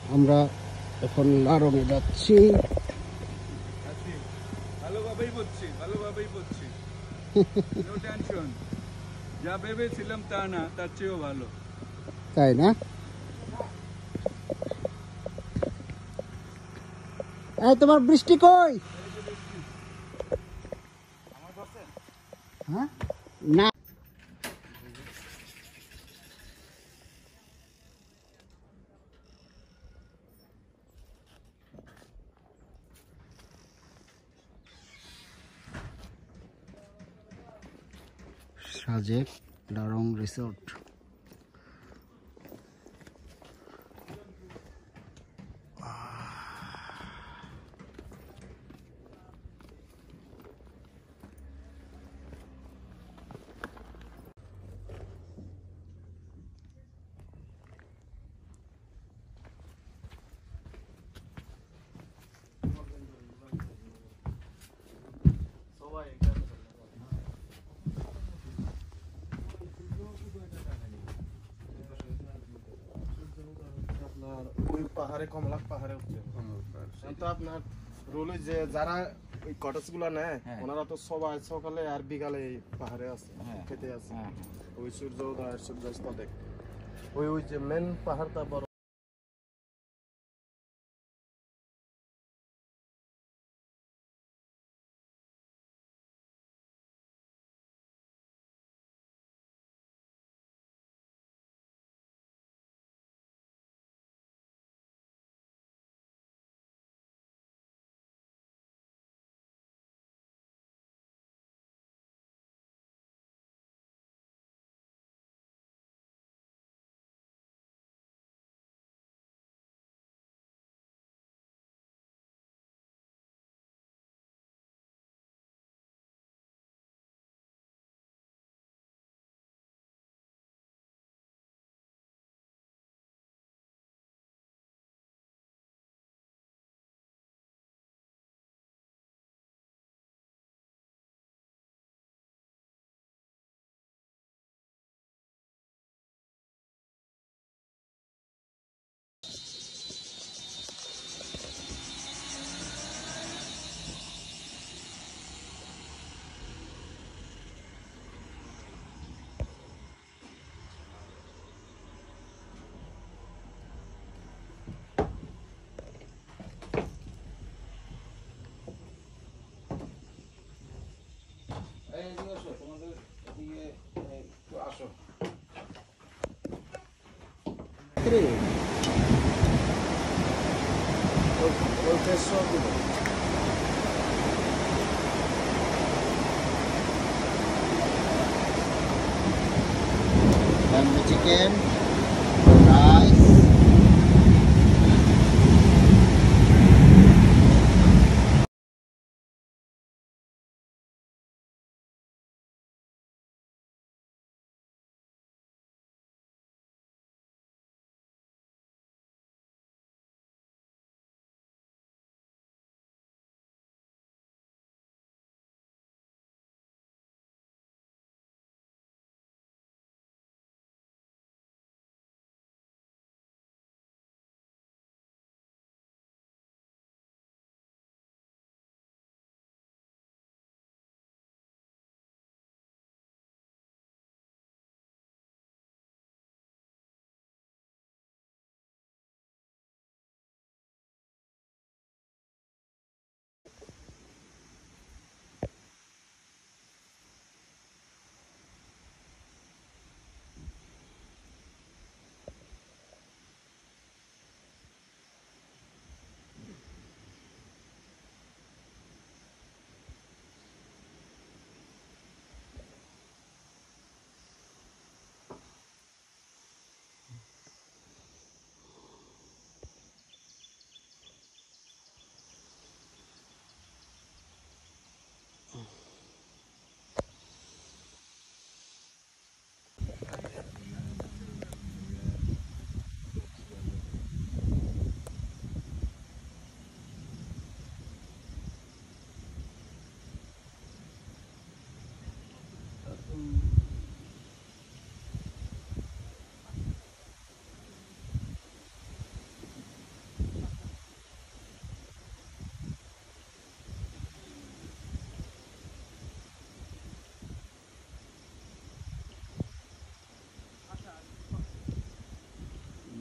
আমরা এখন লারঙে যাচ্ছি। ভালোভাবেই বুঝছি নো টেনশন। যা ভেবেছিলাম তা না, তার চেয়েও ভালো। তাই না? এই তোমার বৃষ্টি কই? হ্যাঁ না, সাজেক রং রিসোর্ট। ওই পাহাড়ে কমলা পাহাড়ে উঠছে তো আপনার রোলে যে যারা ওই কটেজ গুলা নেয় ওনারা তো সবাই সকালে আর বিকালে এই পাহাড়ে আছে, খেতে আছে। ওই সূর্য উদয় সূর্যাস্ত দেখ ওই ওই যে মেন পাহাড়টা বড়। চিকেন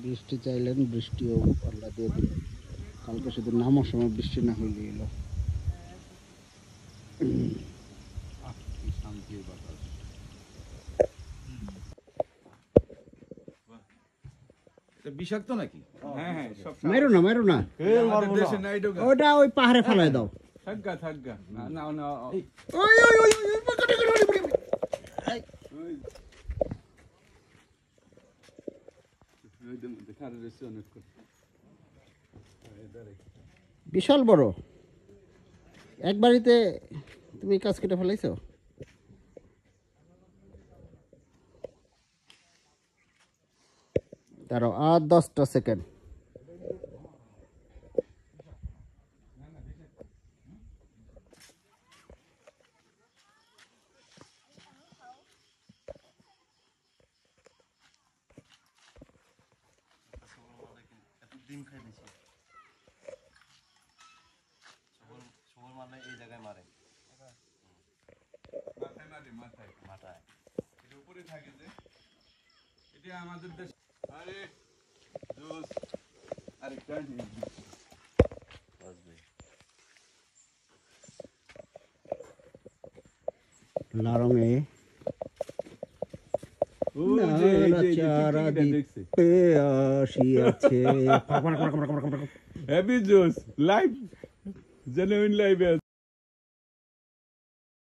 বৃষ্টি চাইলেন, বৃষ্টিও আল্লাহ দিয়ে দিল। কালকে শুধু নামার সময় বৃষ্টি না হইলে এলো। কি শান্তির বাতাস। এটা বিষাক্ত নাকি? হ্যাঁ হ্যাঁ সব মারো না, মারো না, আমাদের দেশে নাই ঢোকা। ওটা ওই পাহাড়ে ফেলাই দাও। থাকগা থাকগা না না না ওই ওই ওই ওই বিশাল বড়। এক বাড়িতে তুমি কাজ কেটে ফেলাইছো। দাঁড়াও আর 10টা সেকেন্ড। ডিম খাই দিছি সবল মারলে এই জায়গায় মারে মাথায় মারে মাথায় মাথায় এটা উপরে থাকে যে এটা আমাদের দেশ। আরে জোস আরেকটা নিয়ে বাজবে লারঙে নাড়াচাড়া দিতে আসিয়াছে। হেভি জোস লাইভ জেনুইন লাইভ